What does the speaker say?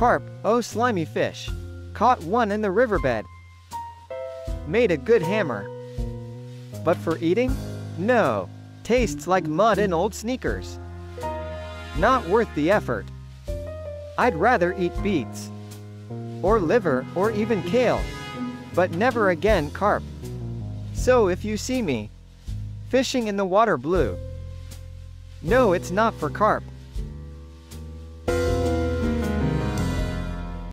Carp, oh slimy fish. Caught one in the riverbed. Made a good hammer. But for eating? No. Tastes like mud and old sneakers. Not worth the effort. I'd rather eat beets. Or liver, or even kale. But never again carp. So if you see me fishing in the water blue, no, it's not for carp.